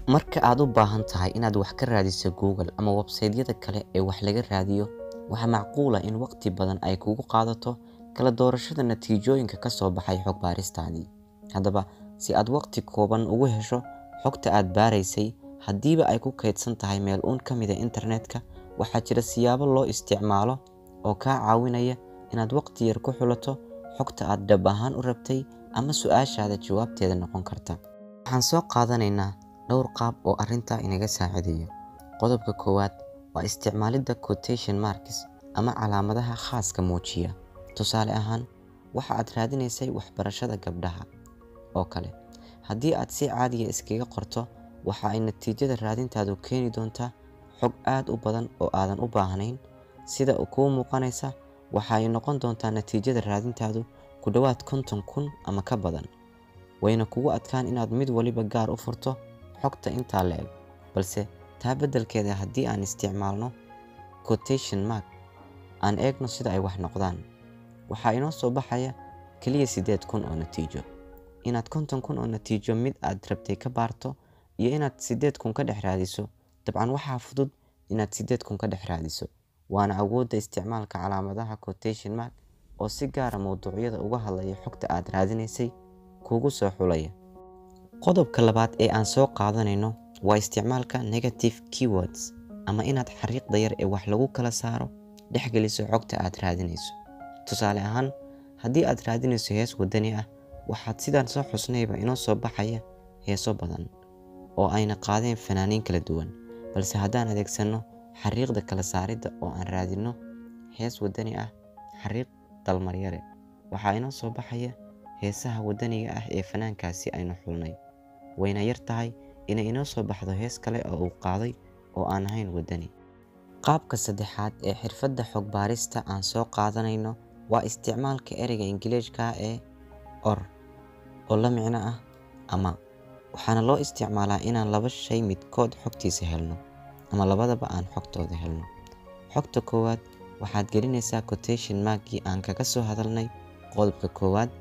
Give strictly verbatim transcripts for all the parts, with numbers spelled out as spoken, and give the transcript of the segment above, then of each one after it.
Marka aad u baahan tahay inaad wax ka raadiso Google ama website-yada kale ee wax laga raadiyo, waxa macquul ah in waqti badan ay kugu qaadato kala doorashada natiijooyinka ka soo baxay xog baaristaadii. Haddaba, si aad waqti kooban ugu hesho xogta aad baaraysay, haddiiba ay ku kaydsan tahay meel uun ka mid ah internetka, waxaa jira siyaabo loo isticmaalo oo kaa caawinaya inaad waqti yar ku xulato xogta aad dhab ahaan u rabtay ama su'aashaada jawaabteeda noqon karta. Waxaan soo qaadanaynaa dhowr qaab oo arrinta inaga saacidaya. Qodobka koowaad waa isticmaalidda quotation marks ama calaamadaha khaaska muujiya. Tusaale ahaan, waxa aad raadinaysay waxbarashada gabdhaha oo kale. Haddii aad si caadi ah iskaga qorto, waxa ay natiijada raadintaadu keeni doontaa xog aad u badan oo aadan u baahnayn. Sida kuu muuqanaysa, waxa ay noqon doontaa natiijada raadintaadu ku dhawaad konton kun ama ka badan. Wayna kugu adkaan inaad mid waliba gaar u furto xogta intaa le'eg. Balse taa beddelkeeda, haddii aan isticmaalno quotation mark, aan eegno sida ay wax noqdaan. Waxaa inoo soo baxaya kaliya siddeed kun oo natiijo. Inaad konton kun oo natiijo mid aad rabtay ka baarto iyo inaad siddeed kun ka dhex raadiso, dabcan waxaa fudud inaad siddeed kun ka dhex raadiso. Waana awoodda isticmaalka calaamadaha quotation mark oo si gaar ah mowduucyada uga hadlaya xogta aad raadinaysay kugu soo xulaya. Qodobka labaad ee aan soo qaadanayno waa isticmaalka negative keywords ama inaad xariiqda yar ee wax lagu kala saaro dhex geliso xogta aad raadinayso. Tusaale ahaan, haddii aad raadinayso hees wadani ah, waxaad sidaan soo xusnayba inoo soo baxaya heeso badan oo ayna qaadeen fanaaniin kala duwan. Balse haddaan adeegsano xariiqda kala saaridda oo aan raadino hees wadani ah xariiq dalmaryare, waxaa inoo soo baxaya heesaha wadaniga ah ee fanaankaasi aynu xulnay. Wayna yar tahay inay inoo soo baxdo hees kale oo uu qaaday oo aan ahayn wadani. Qaabka saddexaad ee xirfadda xog baarista aan soo qaadanayno waa isticmaalka ereyga Ingiriisiga ee or oo la micno ah ama. Waxaana loo isticmaalaa inaan laba shay midkood xogtiisa helno ama labadaba aan xogtooda helno. Xogta koowaad waxaad gelinaysaa quotation mark-gii aan kaga soo hadalnay qodobka koowaad,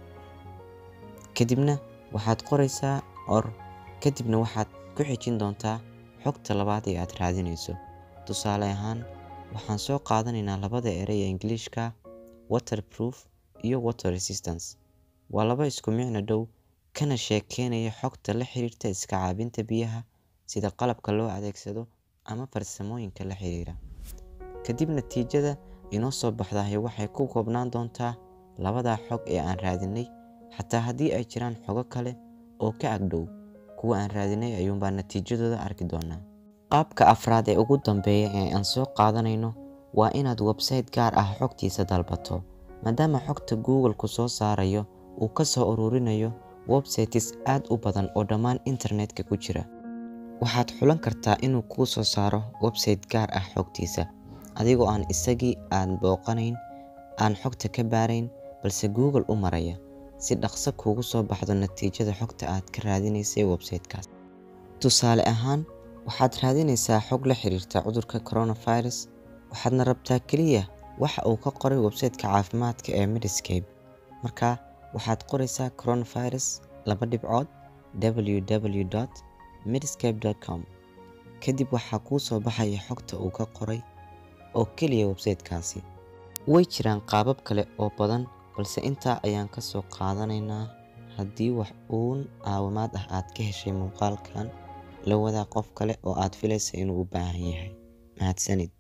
kadibna waxaad qoraysaa or, kadibna waxaad ku xijin doontaa xogta labaad ee aad raadinayso. Tusaale ahaan, waxaan soo qaadanaynaa labada erey ee Ingiriisiga waterproof iyo water resistance. Waa laba isku micno dhow kana sheekeynaya xogta la xiriirta iska caabinta biyaha, sida qalabka loo adeegsado ama farsamooyinka la xiriira. Kadib, natiijada inoo soo baxdahay waxay ku koobnaan doontaa labada xog ee aan raadinay, xataa haddii ay jiraan xogo kale oo ka ag dhow kuwa aan raadinay ayuunbaa natiijadooda arki doonaa. Qaabka afraad ee ugu dambeeya ee aan soo qaadanayno waa inaad website gaar ah xogtiisa dalbato. Maadaama xogta Google ku soo saarayo uu ka soo ururinayo websites aad u badan oo dhammaan internetka ku jira, waxaad xulan kartaa inuu kuu soo saaro website gaar ah xogtiisa, adigoo aan isagii aan booqanayn, aan xogta ka baarayn, balse Google u maraya si dhaqso kuugu soo baxdo natiijada xogta aad ka raadinaysay website-kaas. Tusaale ahaan, waxaad raadinaysaa xog la xiriirta cudurka coronavirus, waxaadna rabtaa kaliya waxa uu ka qoray website-ka caafimaadka ee Medscape. Markaa waxaad qoraysaa coronavirus laba dhibcood www dot medscape dot com. Kadib waxaa kuu soo baxaya xogta uu ka qoray oo keliya website-kaasi. Way jiraan qaabab kale oo badan, balse intaa ayaan ka soo qaadanaynaa. Haddii wax uun caawimaad ah aad ka heshay muuqaalkan, la wadaag qof kale oo aad filaysa inuu u baahan yahay. Mahadsanid.